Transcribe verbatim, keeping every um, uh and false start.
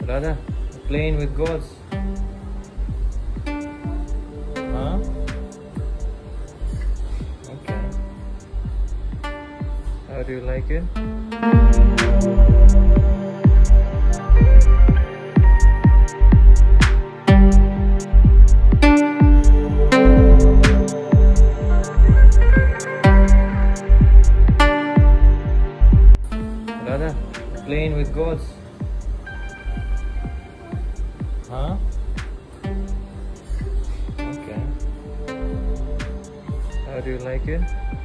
Radha, playing with gods. Huh? Okay. How do you like it? Radha, playing with gods. Huh? Okay. How do you like it?